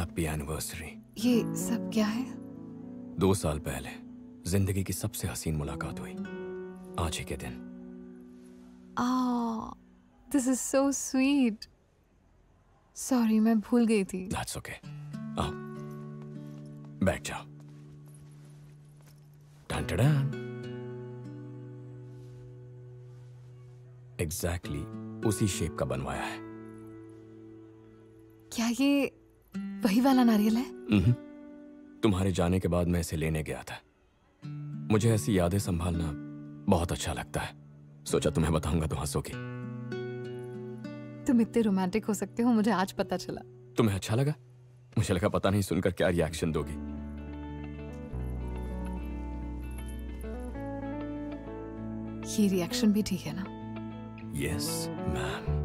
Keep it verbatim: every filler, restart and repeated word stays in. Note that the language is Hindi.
Happy anniversary. ये सब क्या है? दो साल पहले जिंदगी की सबसे हसीन मुलाकात हुई, आज ही के दिन। Ah, this is so sweet. Sorry, मैं भूल गई थी। That's okay. आओ, बैठ जाओ। टन टन। Exactly उसी शेप का बनवाया है। क्या ये वही वाला नारियल है? mm-hmm. तुम्हारे जाने के बाद मैं इसे लेने गया था। मुझे ऐसी यादें संभालना बहुत अच्छा लगता है। सोचा तुम्हें बताऊंगा तो हंसोगी। तुम इतने रोमांटिक हो सकते हो, मुझे आज पता चला। तुम्हें अच्छा लगा? मुझे लगा पता नहीं सुनकर क्या रिएक्शन दोगी। ये रिएक्शन भी ठीक है ना? Yes ma'am.